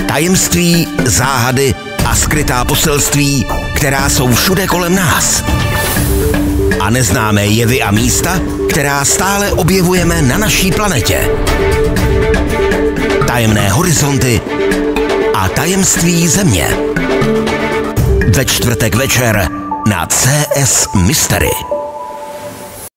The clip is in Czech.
Tajemství, záhady a skrytá poselství, která jsou všude kolem nás. A neznámé jevy a místa, která stále objevujeme na naší planetě. Tajemné horizonty a tajemství Země. Ve čtvrtek večer na CS Mystery.